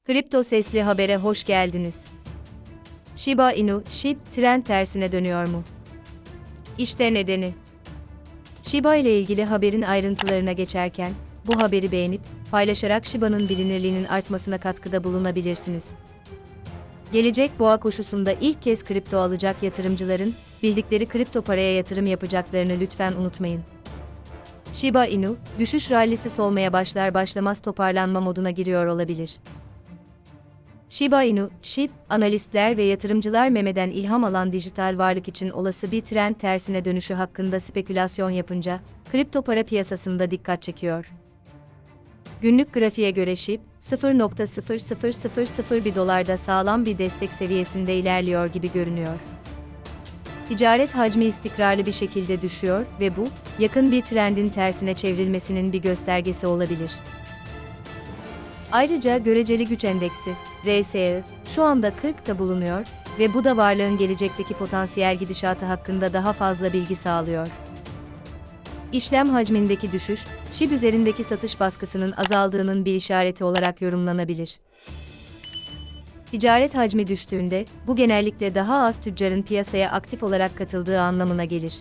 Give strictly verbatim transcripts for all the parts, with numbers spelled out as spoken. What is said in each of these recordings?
Kripto Sesli Haber'e hoş geldiniz. Shiba Inu, S H I B, trend tersine dönüyor mu? İşte nedeni. Shiba ile ilgili haberin ayrıntılarına geçerken, bu haberi beğenip, paylaşarak Shiba'nın bilinirliğinin artmasına katkıda bulunabilirsiniz. Gelecek boğa koşusunda ilk kez kripto alacak yatırımcıların, bildikleri kripto paraya yatırım yapacaklarını lütfen unutmayın. Shiba Inu, düşüş rallisi solmaya başlar başlamaz toparlanma moduna giriyor olabilir. Shiba Inu, S H I B, analistler ve yatırımcılar memeden ilham alan dijital varlık için olası bir trend tersine dönüşü hakkında spekülasyon yapınca, kripto para piyasasında dikkat çekiyor. Günlük grafiğe göre S H I B, sıfır nokta sıfır sıfır sıfır sıfır bir dolarda sağlam bir destek seviyesinde ilerliyor gibi görünüyor. Ticaret hacmi istikrarlı bir şekilde düşüyor ve bu, yakın bir trendin tersine çevrilmesinin bir göstergesi olabilir. Ayrıca göreceli güç endeksi, R S I, şu anda kırkta bulunuyor ve bu da varlığın gelecekteki potansiyel gidişatı hakkında daha fazla bilgi sağlıyor. İşlem hacmindeki düşüş, S H I B üzerindeki satış baskısının azaldığının bir işareti olarak yorumlanabilir. Ticaret hacmi düştüğünde, bu genellikle daha az tüccarın piyasaya aktif olarak katıldığı anlamına gelir.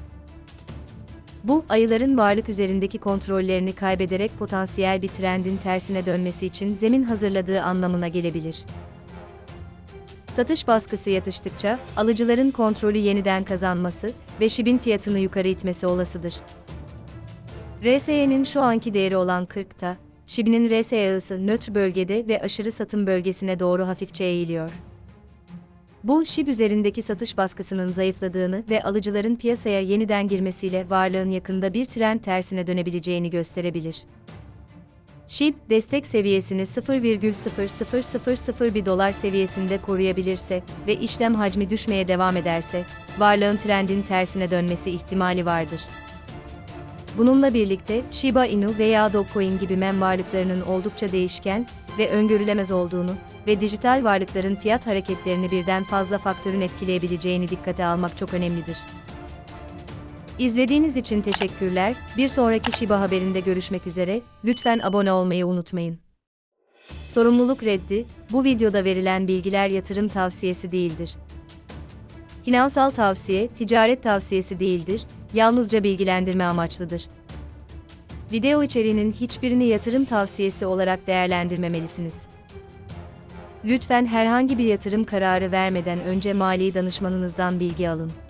Bu, ayıların varlık üzerindeki kontrollerini kaybederek potansiyel bir trendin tersine dönmesi için zemin hazırladığı anlamına gelebilir. Satış baskısı yatıştıkça, alıcıların kontrolü yeniden kazanması ve S H I B'in fiyatını yukarı itmesi olasıdır. R S I'nin şu anki değeri olan kırkta, S H I B'nin R S I'si nötr bölgede ve aşırı satım bölgesine doğru hafifçe eğiliyor. Bu, S H I B üzerindeki satış baskısının zayıfladığını ve alıcıların piyasaya yeniden girmesiyle varlığın yakında bir trend tersine dönebileceğini gösterebilir. S H I B, destek seviyesini sıfır virgül sıfır sıfır sıfır sıfır bir dolar seviyesinde koruyabilirse ve işlem hacmi düşmeye devam ederse, varlığın trendin tersine dönmesi ihtimali vardır. Bununla birlikte, Shiba Inu veya Dogecoin gibi mem varlıklarının oldukça değişken ve öngörülemez olduğunu ve dijital varlıkların fiyat hareketlerini birden fazla faktörün etkileyebileceğini dikkate almak çok önemlidir. İzlediğiniz için teşekkürler. Bir sonraki Shiba haberinde görüşmek üzere. Lütfen abone olmayı unutmayın. Sorumluluk reddi, bu videoda verilen bilgiler yatırım tavsiyesi değildir. Finansal tavsiye, ticaret tavsiyesi değildir, yalnızca bilgilendirme amaçlıdır. Video içeriğinin hiçbirini yatırım tavsiyesi olarak değerlendirmemelisiniz. Lütfen herhangi bir yatırım kararı vermeden önce mali danışmanınızdan bilgi alın.